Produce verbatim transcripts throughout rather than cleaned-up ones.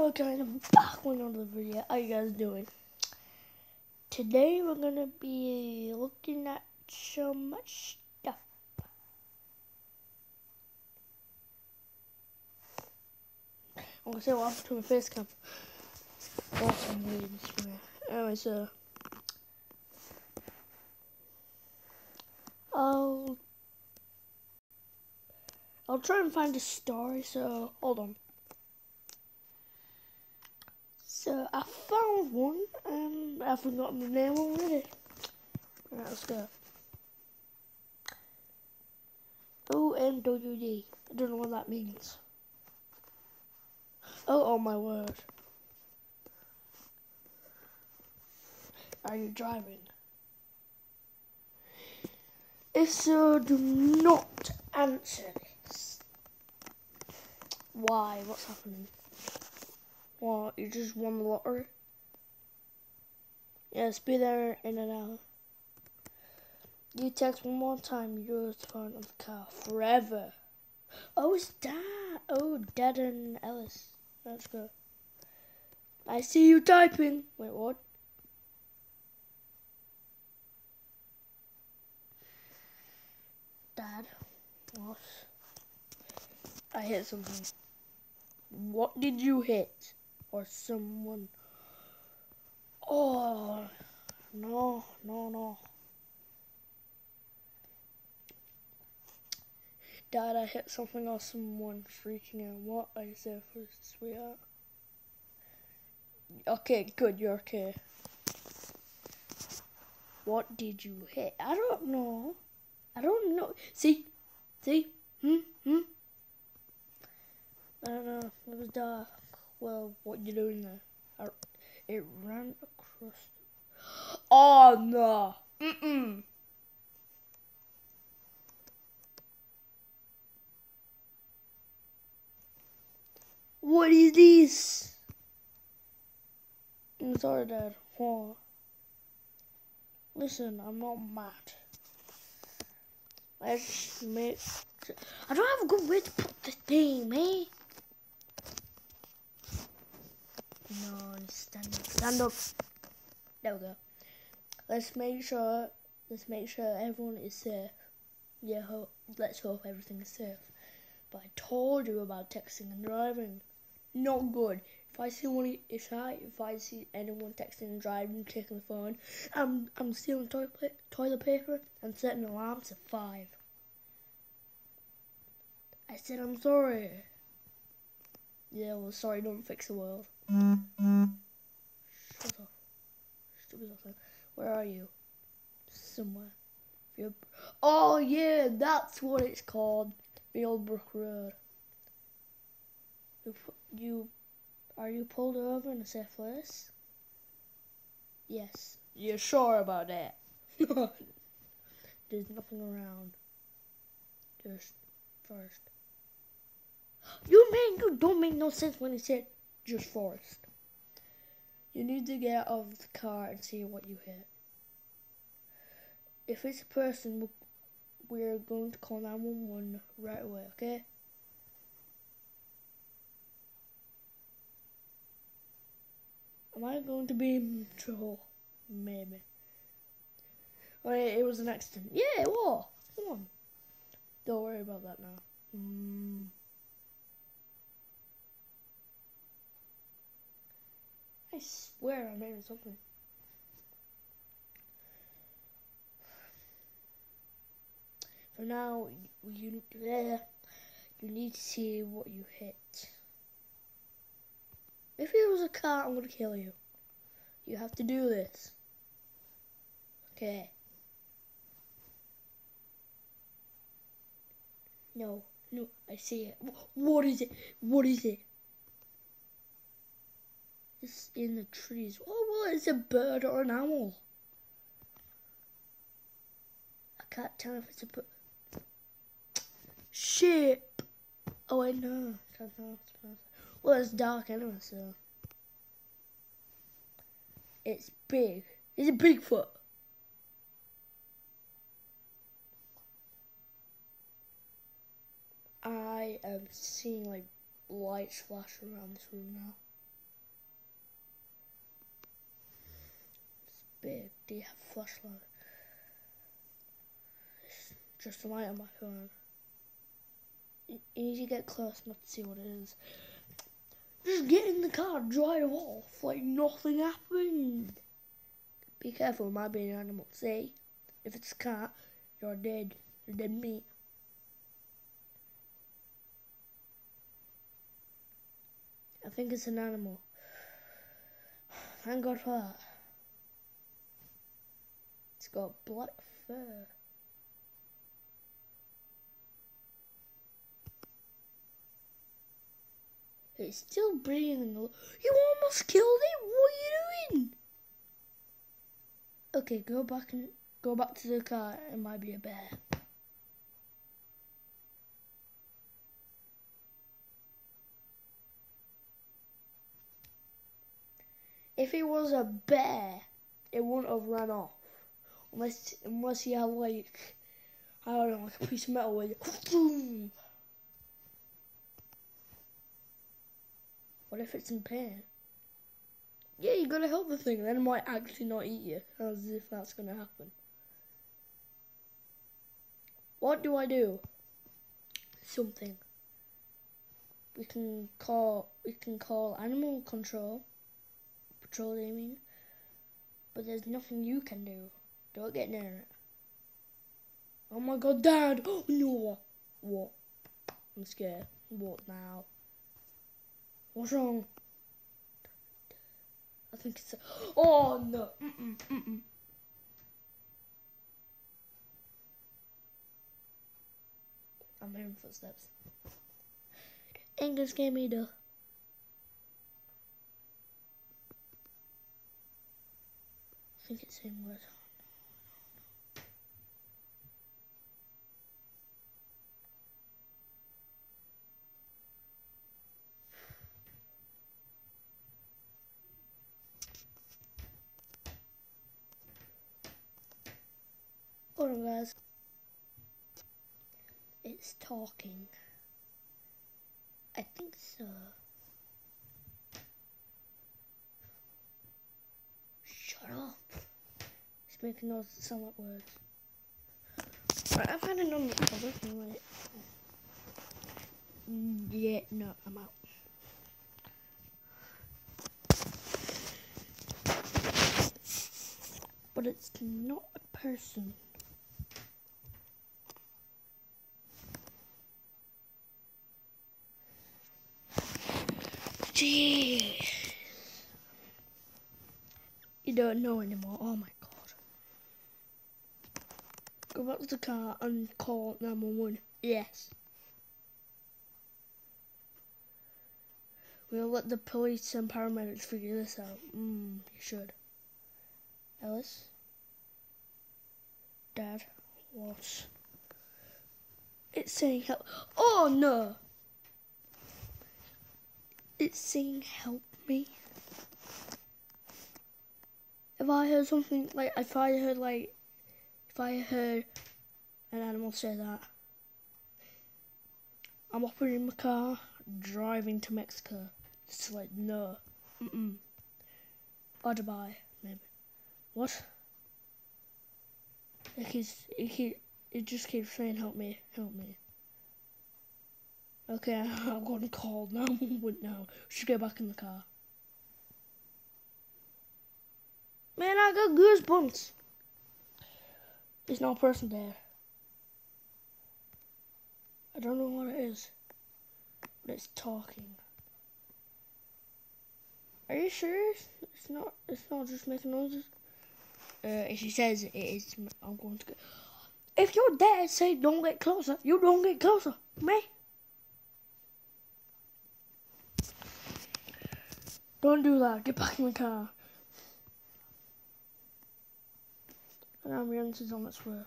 Hello guys, I'm back with another video. How you guys doing? Today we're gonna be looking at some stuff. I'm gonna say what happened to my face cam. Awesome reading this way. Anyway, so I'll I'll try and find a story, so hold on. So I found one and I've forgotten the name already. Alright, let's go. O N W D. I don't know what that means. Oh, oh my word. Are you driving? If so, do not answer this. Why? What's happening? What? You just won the lottery? Yes, be there in an hour. You text one more time, you go to the front of the car forever. Oh, it's Dad. Oh, Dad and Ellis. Let's go. I see you typing. Wait, what? Dad, what? I hit something. What did you hit? Or someone? Oh, no, no, no. Dad, I hit something or someone freaking out. What are you saying for sweetheart? Okay, good, you're okay. What did you hit? I don't know. I don't know. See? See? Hmm? Hmm? I don't know. It was dark. Well, what you doing there? I, it ran across. Oh, no. Mm-mm. What is this? I'm sorry, Dad. What? Listen, I'm not mad. Let's make. I don't have a good way to put the thing, man. No, stand up. Stand up. There we go. Let's make sure. Let's make sure everyone is safe. Yeah. Ho let's hope everything is safe. But I told you about texting and driving. Not good. If I see one, if I if I see anyone texting and driving, taking the phone, I'm I'm stealing toilet toilet paper and setting alarms at five. I said I'm sorry. Yeah, well, sorry don't fix the world. Shut up, stupid little thing. Where are you? Somewhere. You're... Oh yeah, that's what it's called. Fieldbrook Road. You, you are you pulled over in a safe place? Yes. You're sure about that? There's nothing around. Just forest. You mean you don't make no sense when you said just forest. You need to get out of the car and see what you hit. If it's a person, we're going to call nine one one right away, okay? Am I going to be in trouble? Maybe. Oh, yeah, it was an accident. Yeah, it was. Come on. Don't worry about that now. Mm. I swear I made something. For now, you there. You need to see what you hit. If it was a car, I'm gonna kill you. You have to do this. Okay. No, no, I see it. What is it? What is it? It's in the trees. Oh, well, it's a bird or an owl. I can't tell if it's a bird. Sheep. Oh, I know. Can't tell. Well, it's dark anyway, so. It's big. It's a Bigfoot. I am seeing like lights flash around this room now. big. Do you have a flashlight? It's just a light on my phone. You need to get close enough to see what it is. Just get in the car, drive off like nothing happened. Be careful, it might be an animal. See? If it's a cat, you're dead. You're dead meat. I think it's an animal. Thank God for that. It's got black fur. It's still breathing. You almost killed it. What are you doing? Okay, go back and go back to the car. It might be a bear. If it was a bear, it wouldn't have run off. Unless, unless you have like, I don't know, like a piece of metal where you... What if it's in pain? Yeah, you gotta help the thing, then it might actually not eat you. As if that's gonna happen. What do I do? Something. We can call, we can call animal control. Patrol, I mean. But there's nothing you can do. Don't get near it. Oh my God, Dad! Oh no! What? I'm scared. What now? What's wrong? I think it's a... Oh no! Mm-mm, mm-mm. I'm hearing footsteps. Ain't gonna scare me though. I think it's saying words. Hold on, guys. It's talking. I think so. Shut up. It's making those sound like words. Right, I've had enough of this anyway. Yeah, no, I'm out. But it's not a person. Jeez. You don't know anymore. Oh my God. Go back to the car and call nine one one. Yes. We'll let the police and paramedics figure this out. Mm, you should. Ellis? Dad? What? It's saying help. Oh no! It's saying help me. If I heard something like, if I heard like, if I heard an animal say that, I'm hopping in my car, driving to Mexico. It's like, no. Mm-mm. Or Dubai, maybe. What? It keeps, it keep, it just keeps saying, help me, help me. Okay, I'm going to call now. now. Should get back in the car. Man, I got goosebumps. There's no person there. I don't know what it is, but it's talking. Are you sure it's not? It's not just making noises. Uh, if she says it is, I'm going to go. If your dad said don't get closer, you don't get closer, me. Don't do that. Get back in the car. An ambulance is on its way.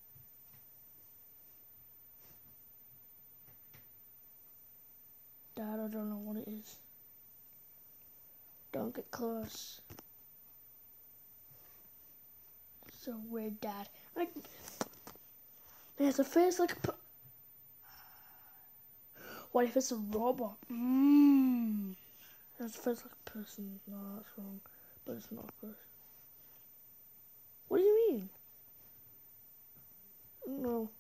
Dad, I don't know what it is. Don't get close. So weird, Dad. Like, there's a face like a... What if it's a robot? Mmm. There's a face like a person. No, that's wrong. But it's not a person. What do you mean? No.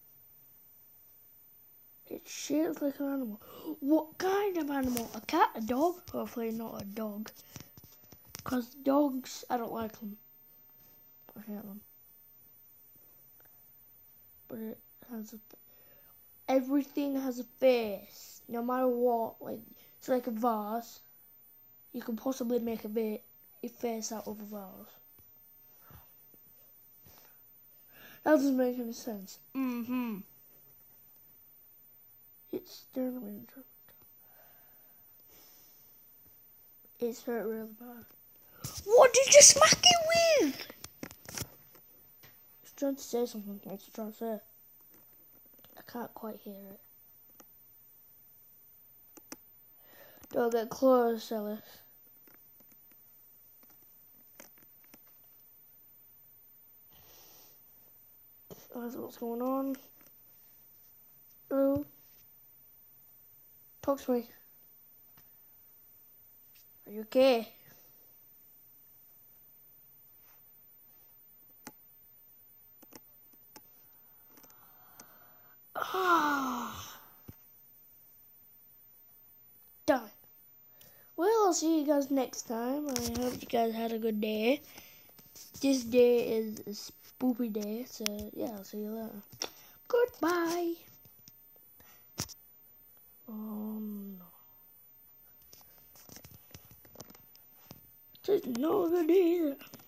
It's shaped like an animal. What kind of animal? A cat? A dog? Hopefully not a dog. Because dogs, I don't like them. I hate them. But it has a... Everything has a face. No matter what. Like, it's like a vase. You can possibly make a, va a face out of a vase. That doesn't make any sense. Mm-hmm. It's determined. It's hurt really bad. What did you smack it with? It's trying to say something. What's it trying to say? I can't quite hear it. Don't get close, Ellis. That's what's going on. Hello? Talk to me. Are you okay? Ah. Damn it. Well, I'll see you guys next time. I hope you guys had a good day. This day is a spoopy day, so yeah, I'll see you later. Goodbye. Um, no. It's not good either.